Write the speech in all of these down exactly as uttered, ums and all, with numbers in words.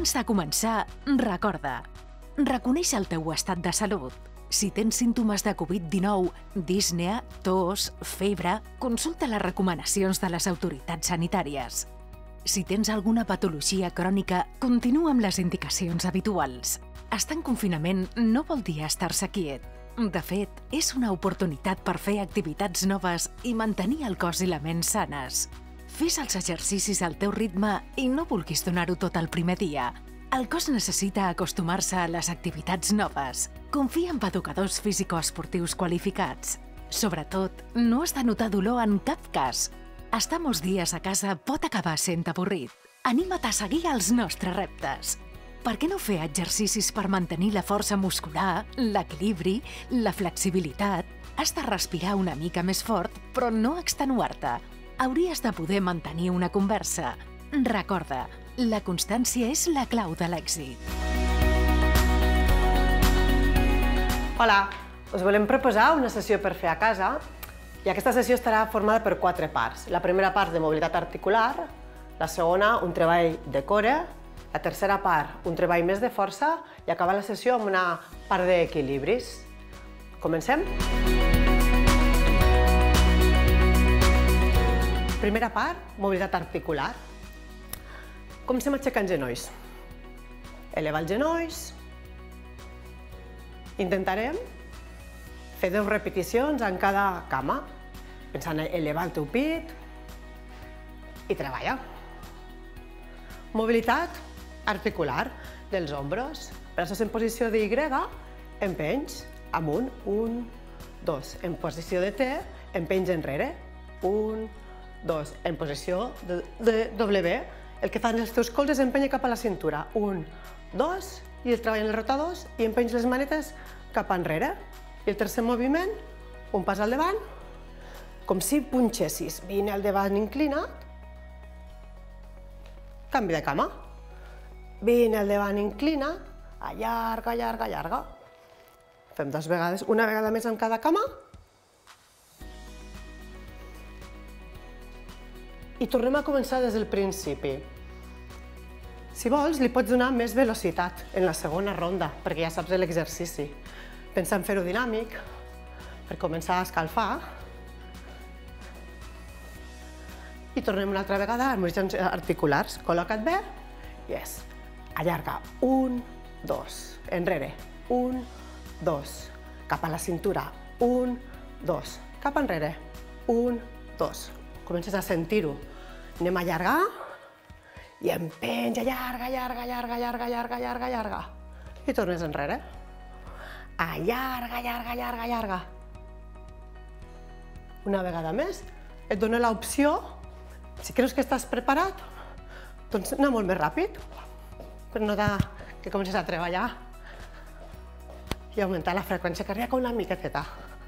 Abans de començar, recorda, reconeix el teu estat de salut. Si tens símptomes de Covid dinou, dísnea, tos, febre, consulta les recomanacions de les autoritats sanitàries. Si tens alguna patologia crònica, continua amb les indicacions habituals. Estar en confinament no vol dir estar-se quiet. De fet, és una oportunitat per fer activitats noves i mantenir el cos i la ment sanes. Fes els exercicis al teu ritme i no vulguis donar-ho tot el primer dia. El cos necessita acostumar-se a les activitats noves. Confia en educadors físico-esportius qualificats. Sobretot, no has de notar dolor en cap cas. Estar molts dies a casa pot acabar sent avorrit. Anima't a seguir els nostres reptes. Per què no fer exercicis per mantenir la força muscular, l'equilibri, la flexibilitat? Has de respirar una mica més fort, però no extenuar-te. Hauries de poder mantenir una conversa. Recorda, la constància és la clau de l'èxit. Hola, us volem proposar una sessió per fer a casa i aquesta sessió estarà formada per quatre parts. La primera part de mobilitat articular, la segona un treball de core, la tercera part un treball més de força i acabar la sessió amb una part d'equilibris. Comencem? Primera part, mobilitat articular. Comencem aixecant genolls. Eleva els genolls. Intentarem fer deu repeticions en cada cama, pensant en elevar el teu pit i treballar. Mobilitat articular dels ombros. Braços en posició d'Y, empenys amunt, un, dos. En posició de T, empenys enrere, un, dos. En posició de W, el que fan els teus colzes és empènyer cap a la cintura. Un, dos, i el treball en els rotadors i empenys les manetes cap enrere. I el tercer moviment, un pas al davant, com si punxessis. Vine al davant inclinat, canvi de cama. Vine al davant inclinat, allarga, allarga, allarga. Fem dues vegades, una vegada més en cada cama. I tornem a començar des del principi. Si vols, li pots donar més velocitat en la segona ronda, perquè ja saps l'exercici. Pensa en fer-ho dinàmic, per començar a escalfar. I tornem una altra vegada als moviments articulars. Col·loca't bé. Yes. Allarga. Un, dos. Enrere. Un, dos. Cap a la cintura. Un, dos. Cap enrere. Un, dos. Comences a sentir-ho. Anem a allargar. I empenys, allarga, allarga, allarga, allarga, allarga, allarga, allarga. I tornes enrere. Allarga, allarga, allarga, allarga. Una vegada més, et dona l'opció, si creus que estàs preparat, doncs anar molt més ràpid, per notar que comences a treballar i augmentar la freqüència cardíaca una miqueteta.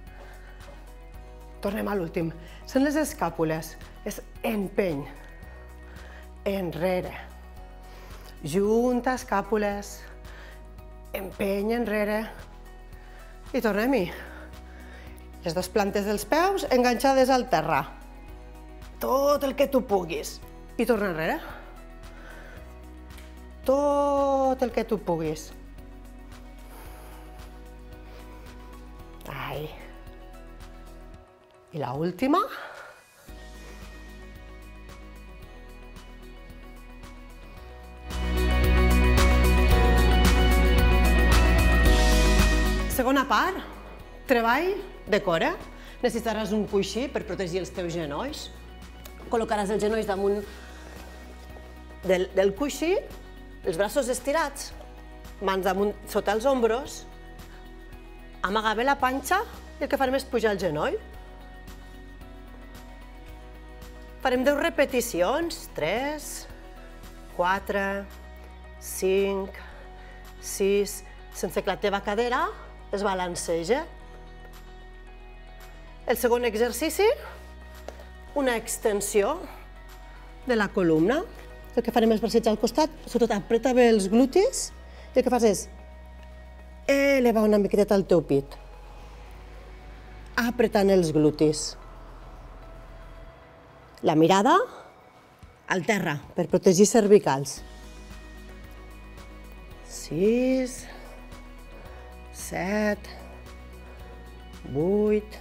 Tornem a l'últim. Són les escàpules. És empeny. Enrere. Junta escàpules. Empeny enrere. I tornem-hi. Les dues plantes dels peus enganxades al terra. Tot el que tu puguis. I torna enrere. Tot el que tu puguis. Ai. I l'última. Segona part, treball de core. Necessitaràs un coixí per protegir els teus genolls. Col·locaràs els genolls damunt del, del coixí, els braços estirats, mans damunt sota els ombros, amaga bé la panxa i el que farem és pujar el genoll. Farem deu repeticions, tres, quatre, cinc, sis, sense que la teva cadera es balancegi. El segon exercici, una extensió de la columna. El que farem és bracets al costat, sobretot apreta bé els glutis i el que fas és elevar una miqueta el teu pit, apretant els glutis. La mirada al terra per protegir cervicals. sis, set, vuit,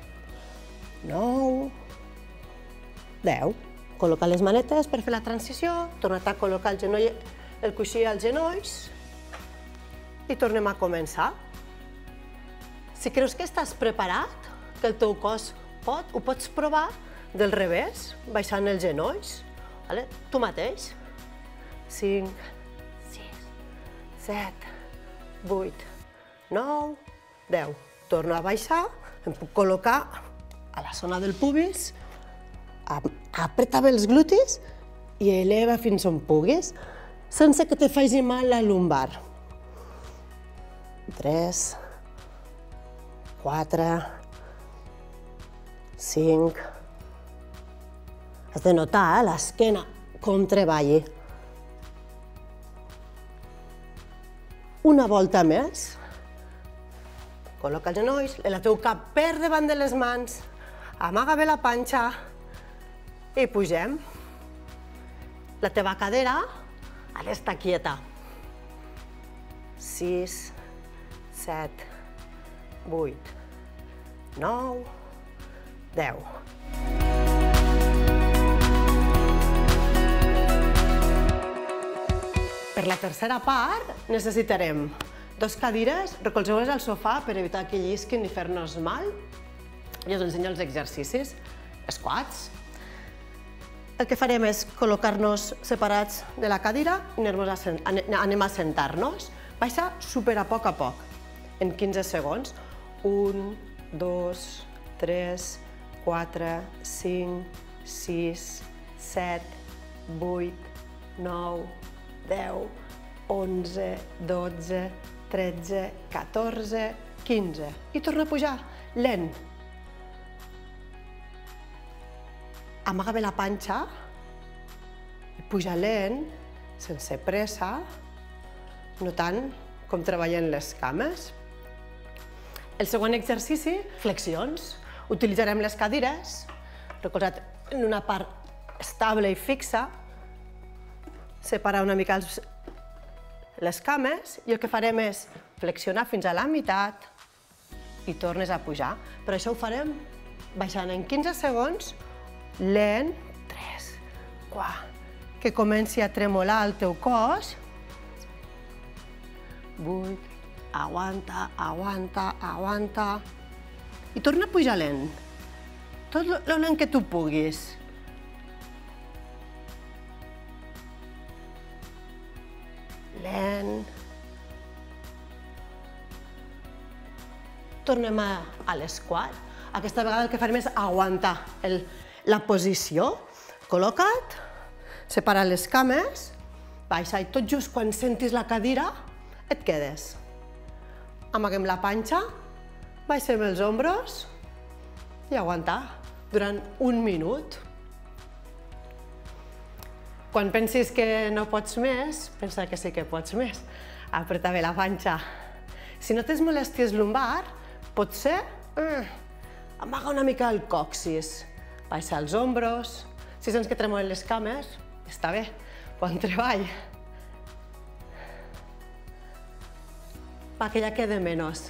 nou, deu. Col·loca les manetes per fer la transició, torna a col·locar el, genoll, el coixí als genolls i tornem a començar. Si creus que estàs preparat, que el teu cos pot, ho pots provar del revés, baixant els genolls. Vale? Tu mateix. cinc, sis, set, vuit, nou, deu. Torno a baixar, em puc col·locar a la zona del pubis, apreta bé els glutis i eleva fins on puguis, sense que te faci mal la lumbar. tres, quatre, cinc... Has de notar l'esquena com treballi. Una volta més. Col·loca els genolls, el teu cap per davant de les mans, amaga bé la panxa i pugem. La teva cadera ha d'estar quieta. sis, set, vuit, nou, deu. Per la tercera part necessitarem dos cadires, recolzeu-les al sofà per evitar que llisquin ni fer-nos mal. I us ensenyo els exercicis. Squats. El que farem és col·locar-nos separats de la cadira i anem a sentar-nos. Baixa super a poc a poc, en quinze segons. un, dos, tres, quatre, cinc, sis, set, vuit, nou, deu, onze, dotze, tretze, catorze, quinze. I torna a pujar, lent. Amaga bé la panxa i puja lent, sense pressa, notant com treballen les cames. El següent exercici, flexions. Utilitzarem les cadires, recolzat en una part estable i fixa, separar una mica els, les cames i el que farem és flexionar fins a la meitat i tornes a pujar. Per això ho farem baixant en quinze segons, lent, tres, quatre, que comenci a tremolar el teu cos. vuit, aguanta, aguanta, aguanta. I torna a pujar lent. Tot lo lent que tu puguis. Lent. Tornem a l'esquat. Aquesta vegada el que farem és aguantar la posició. Col·loca't, separa les cames, baixa i tot just quan sentis la cadira et quedes. Amaguem la panxa, baixem els ombros i aguantar durant un minut. Quan pensis que no pots més, pensa que sí que pots més. Apreta bé la panxa. Si no tens molèsties lumbar, potser amaga una mica el còccix. Baixa els ombros. Si sents que tremolen les cames, està bé, bon treball. Va, que ja quede menys.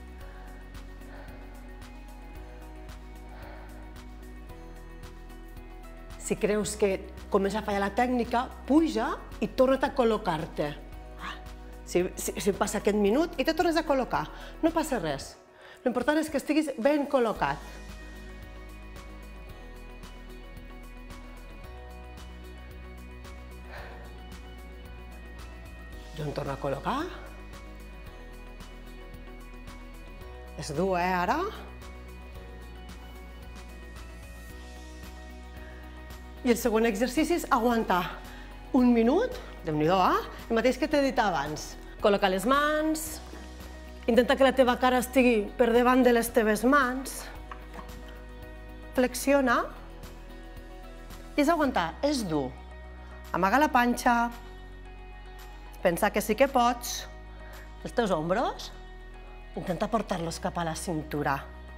Si creus que comença a fallar la tècnica, puja i torna't a col·locar-te. Si, si, si passa aquest minut i te tornes a col·locar, no passa res. L'important és que estiguis ben col·locat. Jo em torno a col·locar. És dur, eh, ara? I el següent exercici és aguantar un minut, déu-n'hi-do, eh? El mateix que t'he dit abans. Col·loca les mans, intenta que la teva cara estigui per davant de les teves mans, flexiona, i és aguantar, és dur. Amaga la panxa, pensa que sí que pots, els teus ombros, intenta portar-los cap a la cintura.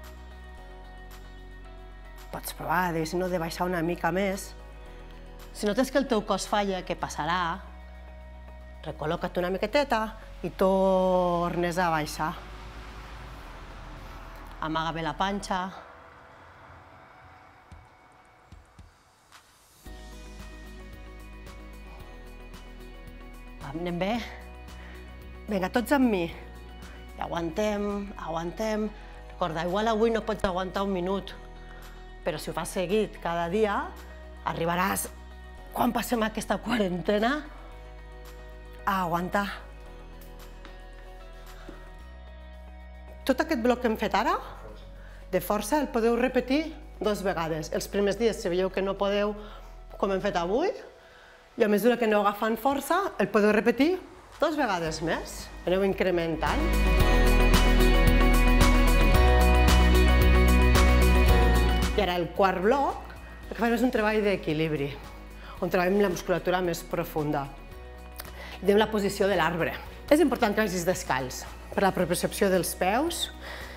Pots provar, si no, de baixar una mica més. Si notes que el teu cos falla, què passarà? recol·loca't una miqueteta i tornes a baixar. Amaga bé la panxa. Anem bé? Vinga, tots amb mi. I aguantem, aguantem. Recorda, igual avui no pots aguantar un minut, però si ho fas seguit cada dia, arribaràs, quan passem aquesta quarantena, a aguantar. Tot aquest bloc que hem fet ara, de força, el podeu repetir dues vegades. Els primers dies, si veieu que no podeu, com hem fet avui, i a mesura que aneu agafant força, el podeu repetir dues vegades més. Aneu incrementant. I ara el quart bloc, el que farem és un treball d'equilibri, on treballem la musculatura més profunda. Diem la posició de l'arbre. És important que vagis descalç, per la propriocepció dels peus.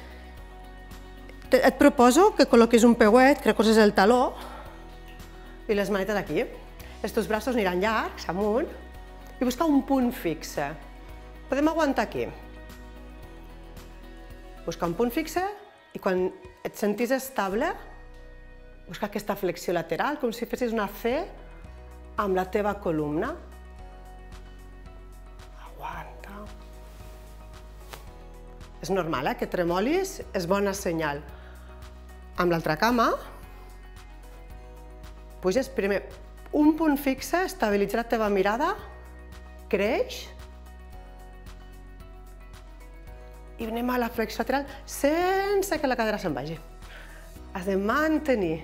Et proposo que col·loquis un peuet, que recolzes el taló i les manetes aquí. Els teus braços aniran llargs, amunt, i buscar un punt fixe. Podem aguantar aquí. Buscar un punt fixe i quan et sentis estable, buscar aquesta flexió lateral, com si fessis una C amb la teva columna. Aguanta. És normal, eh, que tremolis, és bona senyal. Amb l'altra cama, puges primer un punt fixe, estabilitza la teva mirada, creix, i anem a la flexió lateral sense que la cadera se'n vagi. Has de mantenir.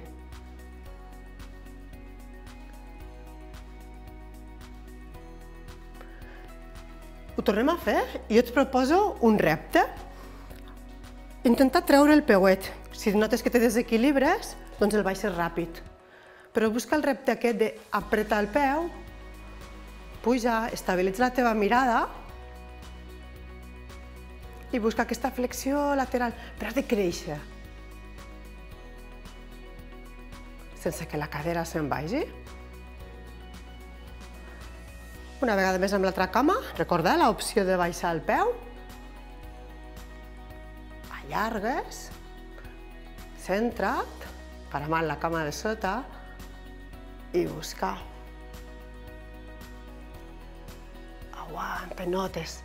Ho tornem a fer i jo et proposo un repte. Intenta treure el peuet. Si notes que te desequilibres, doncs el baixes ràpid. Però busca el repte aquest d'apretar el peu, puja, estabilitza la teva mirada i busca aquesta flexió lateral, però has de créixer. Sense que la cadera se'n vagi. Una vegada més amb l'altra cama, recorda l'opció de baixar el peu. Allargues, centra't, paramant la cama de sota i buscar. Aguanta, notes.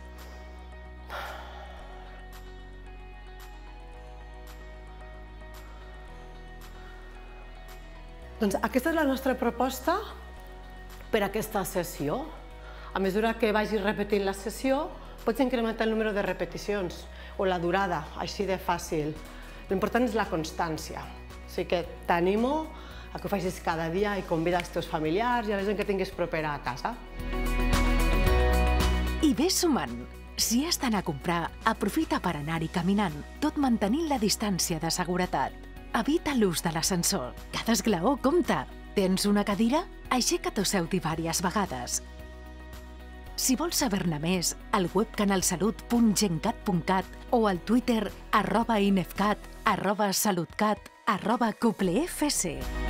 Doncs aquesta és la nostra proposta per a aquesta sessió. A mesura que vagis repetint la sessió, pots incrementar el número de repeticions o la durada, així de fàcil. L'important és la constància. O sigui que t'animo a que ho facis cada dia i convida els teus familiars i a la gent que tinguis propera a casa. I ves sumant. Si has d'anar a comprar, aprofita per anar-hi caminant, tot mantenint la distància de seguretat. Evita l'ús de l'ascensor. Cada esglaó compta. Tens una cadira? Aixeca't o seu-t'hi diverses vegades. Si vols saber-ne més, al web canalsalut punt gencat punt cat o al Twitter arroba inefcat, arroba salutcat, arroba cuplefc.